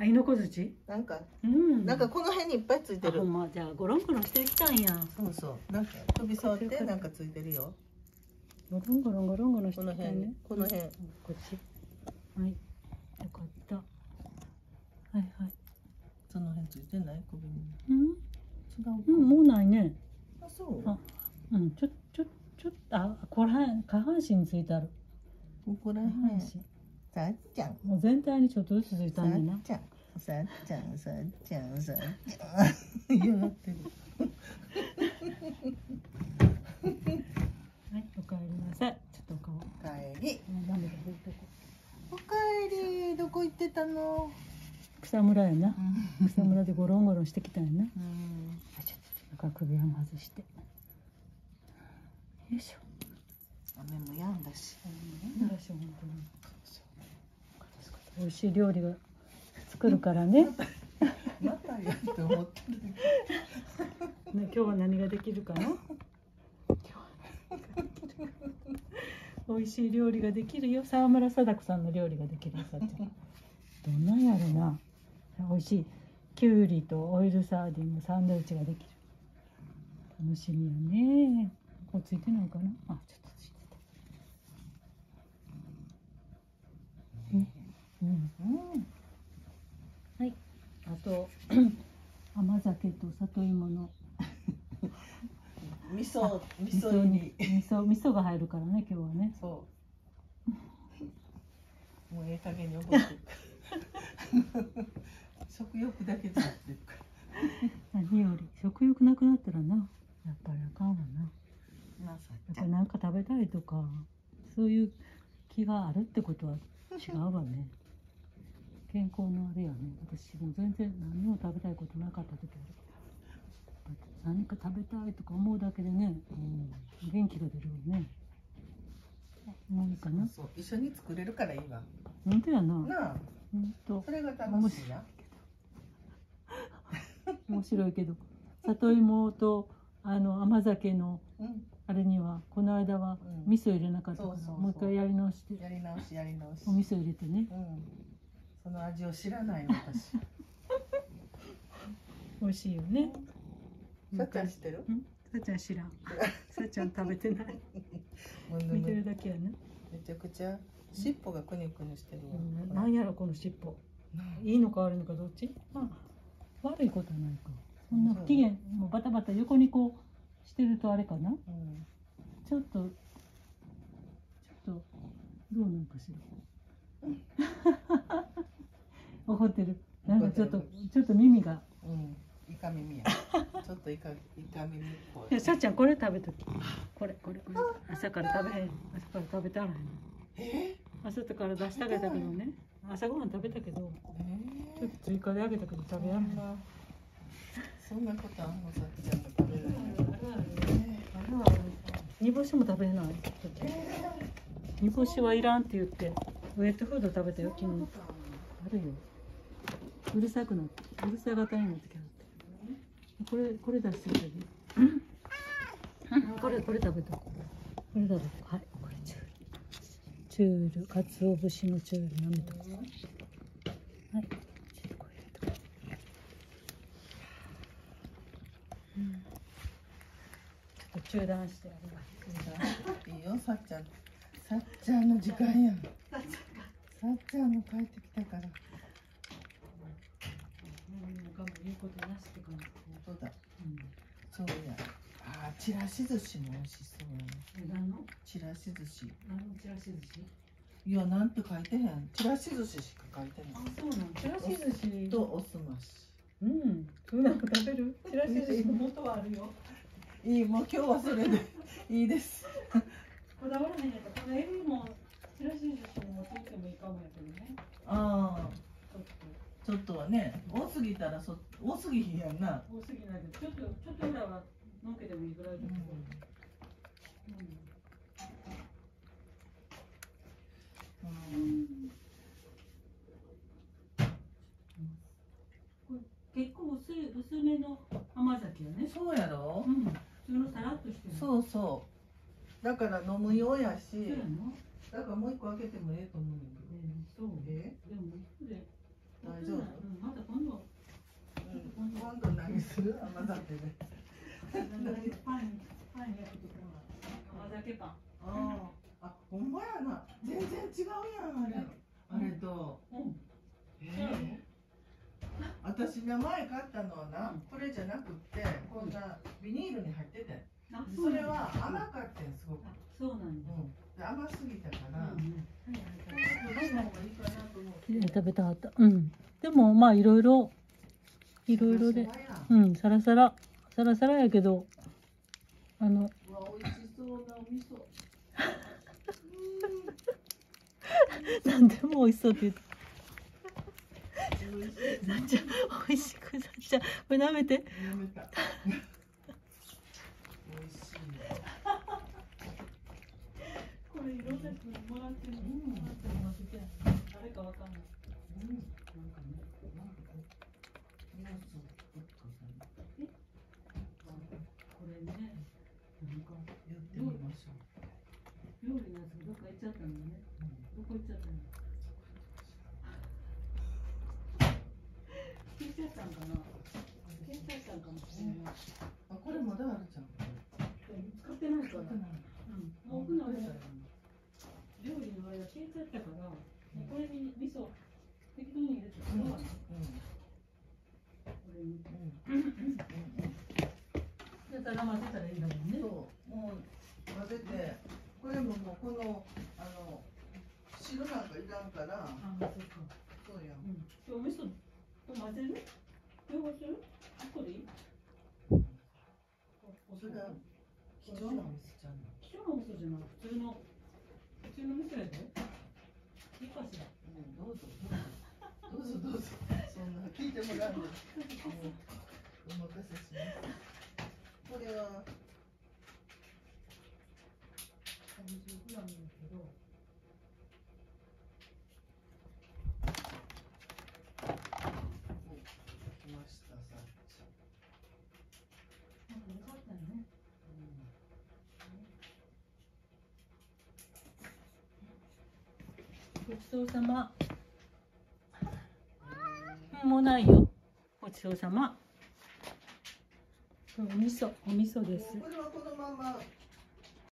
あ、いのこ槌。 なんかうん。 なんかこの辺にいっぱいついてる。 ほんま、じゃあゴロンゴロンしてきたんや。 そうそう。なんか首触ってなんかついてるよ。 ゴロンゴロンゴロンゴロンしてこの辺きたね。 この辺。 こっち。はい。よかった。はいはい。 その辺ついてない首に。 うん。 違う。 うん、もうないね。 あ、そう。 あ、うん、ちょっと、あ、これ下半身についてある。 ここら下半辺。 身。 さっちゃん。 もう全体にちょっとずつついたさんだな。 っちゃん。さっちゃん。さっちゃん。さっちゃん。嫌がってる。 はい、おかえりなさい。ちょっとお顔。 おかえり。 涙出るとこ。 おかえり。どこ行ってたの？ 草むらやな。草むらでゴロンゴロンしてきたんやな。 うん。 ちょっとなんか首を外して。よいしょ。 雨も止んだし。 本当に。美味しい料理が作るからね。 またやって思ってる。 ね、今日は何ができるかな。美味しい料理ができるよ。沢村貞子さんの料理ができるよ。さっちゃん。どんなんやろな。美味しい。きゅうりとオイルサーディンのサンドイッチができる。楽しみやね。これついてないかな。あ、ちょっとついてた。はい。あと甘酒と里芋の味噌に味噌が入るからね、今日はね。 そう。もうええ加減に覚えてる。食欲だけじゃってるから。 何より食欲なくなったらな、やっぱりあかんわな。 まあさやっぱなんか食べたいとか、そういう気があるってことは違うわね。健康のあれやね。私も全然何も食べたいことなかった時ある。何か食べたいとか思うだけでね、元気が出るよね。もういいかな。 そう、一緒に作れるからいいわ。 本当やな。 なあ、それが楽しいな。 面白いけど、里芋と甘酒のあれにはこの間は味噌入れなかったから、もう一回やり直して。 やり直し。 お味噌入れてね。 その味を知らないの私。 美味しいよね。 さっちゃん知ってる？ さっちゃん知らん。さっちゃん食べてない。見てるだけやね。 めちゃくちゃ尻尾がくにくにしてるわ。 なんやろこの尻尾。いいのか悪いのかどっち？まあ悪いことはないか。そんな不機嫌、もうバタバタ横にこうしてるとあれかな。ちょっとどうなんかしら。怒ってる。なんかちょっと耳が。 イカ耳や。ちょっとイカ耳っぽい。 さっちゃんこれ食べとき。これ。朝から食べへん。朝から食べたらへん。朝から出してあげたけどね。朝ごはん食べたけど。ちょっと追加であげたけど食べやらへん。 そんなことあんの？さっちゃんが食べない。 煮干しも食べれない。煮干しはいらんって言ってウエットフード食べたよ昨日。あるよ。うるさがたになってきた。これ出してるこれ食べとこう。はい、これチュール、かつお節のチュール舐めとこう。はい、ちょっとこれ入れとこう。ちょっと中断していいよ、さっちゃんの時間や。さっちゃんも帰ってきたから。 言うことなしって感じ。 本当だ。そうや。ちらし寿司も美味しそうやね。ちらし寿司。 ちらし寿司？ いや、なんて書いてへん。ちらし寿司しか書いてない。 あ、そうなの。ちらし寿司とおすまし。 普段食べる？ちらし寿司の元はあるよ。 いい、もう今日はそれでいいです。 こだわらへんやったら、このエビもちらし寿司に持っていってもいいかもやけどね。ちょっとはね、多すぎたら多すぎひんやんな。多すぎないけど、ちょっとぐらいはのっけてもいいぐらいだけど。結構薄めの甘酒やね。そうやろ？普通のさらっとしてる。そうそう。だから飲むようやし。だからもう一個開けてもええと思うんだけど。そう。でも一個で大丈夫？ する甘酒で。 パン焼くとか甘酒パン。 あ、ほんまやな。全然違うやん、あれ。あれと。私が前買ったのはな、これじゃなくって、こんなビニールに入ってて。それは甘かったん、すごく。 そうなんだ。 甘すぎたから。 食べたかった。うん。でもまあいろいろで、うん、サラサラやけど、 美味しそうなお味噌。 なんでも美味しそうって言って。さっちゃん、美味しく、さっちゃん、これ舐めて。 舐めた。美味しい。 これいろんな人にもらってる。誰かわかんない。なんかね。これね、なんかやってみましょう。 料理のやつどっか行っちゃったのね。どこ行っちゃったの？消えちゃったんかな。消えちゃったんかもしれない。 あ、これまだあるじゃん。 使ってないから。もう普段料理の間消えちゃったから、これに味噌適当に入れてたの。これに。だから混ぜたらいいんだもんね。 そう、もう混ぜて、これももうこの汁なんかいらんから。 あ、そうか。 そうや。 お味噌と混ぜる？両方する？1個でいい？ それが貴重なお味噌じゃん。 貴重なお味噌じゃない。普通の味噌やで。いいかしら。 どうぞ。そんな聞いてもらうんで。お任せします。これは 30gだけど。 来ましたさ。 なんかよかったよね。ごちそうさま。もうないよ。ごちそうさま。お味噌です。 これはこのまま